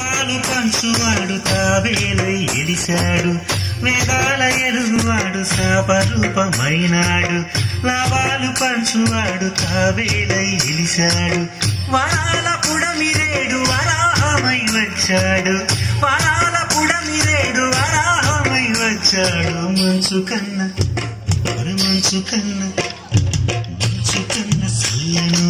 లాభాలు పంచువాడు తావేలై ఎలిశాడు వేదాల ఎలుగువాడు శాపరూపమైనాడు లాభాలు పంచువాడు తావేలై ఎలిశాడు వరాల పుడమిరేడు వరాహమై వచ్చాడు వరాల పుడమిరేడు వరాహమై వచ్చాడు మంచు కన్న మంచు కన్న చల్లను